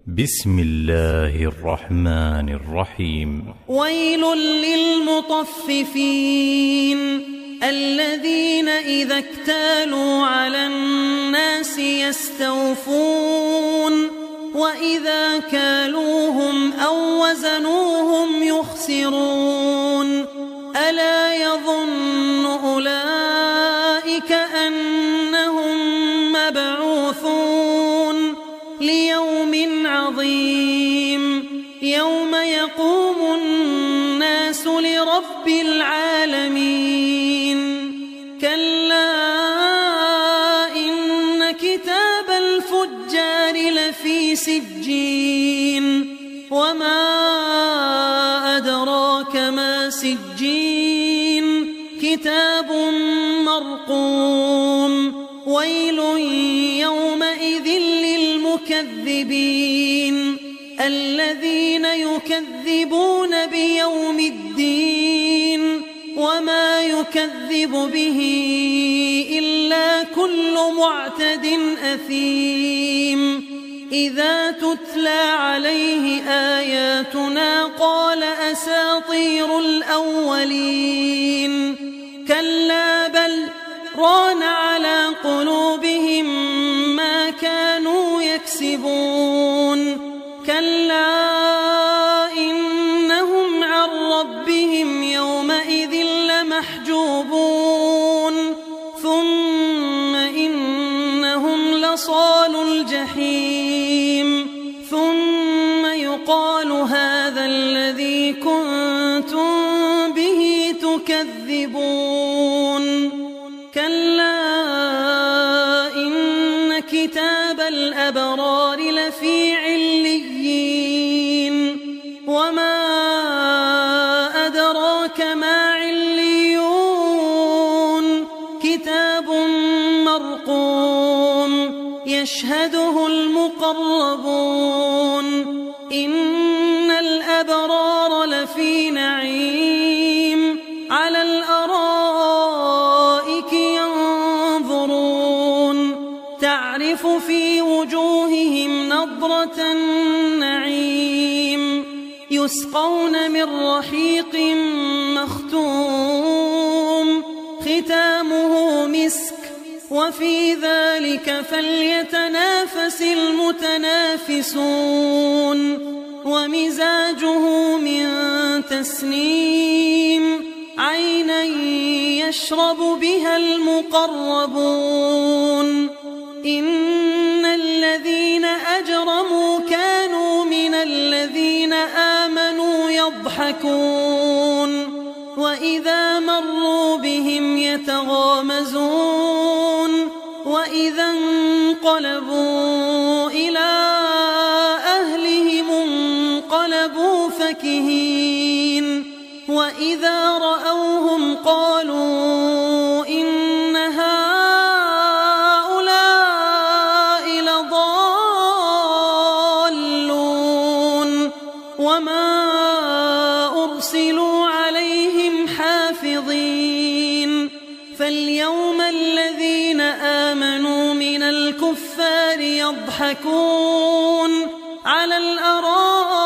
بسم الله الرحمن الرحيم. ويل للمطففين الذين إذا اكتالوا على الناس يستوفون وإذا كالوهم أو وزنوهم يخسرون ألا يظن أولئك أنهم مبعوثون ليوم عظيم يوم يقوم الناس لرب العالمين كلا إن كتاب الفجار لفي سجين وما أدراك ما سجين كتاب مرقوم ويل يومئذ للمكذبين الذين يكذبون بيوم الدين وما يكذب به إلا كل معتد أثيم إذا تتلى عليه آياتنا قال أساطير الأولين كلا بل ران على قلوبهم ما كانوا يكسبون كلا إنهم عن ربهم يومئذ لمحجوبون ثم إنهم لصالو الجحيم ثم يقال هذا الذي كنتم به تكذبون كلا إن كتاب الأبرار لفي عليين وما أدراك ما عليون كتاب مرقوم يشهده المقربون إن الأبرار لفي نعيم على الأرائك ينظرون تعرف في وجوههم نضرة النعيم يسقون من رحيق مختوم ختامه مسك وفي ذلك فليتنافس المتنافسون ومزاجه من تسنيم عينا يشرب بها المقربون إن الذين أجرموا كانوا من الذين آمنوا يضحكون وإذا مروا بهم يتغامزون وإذا انقلبوا إلى أهلهم انقلبوا فكهين وإذا رأوهم قالوا إن هؤلاء لضالون وما أرسلوا عليهم حافظين فاليوم الذين آمنوا من الكفار يضحكون على الأرائك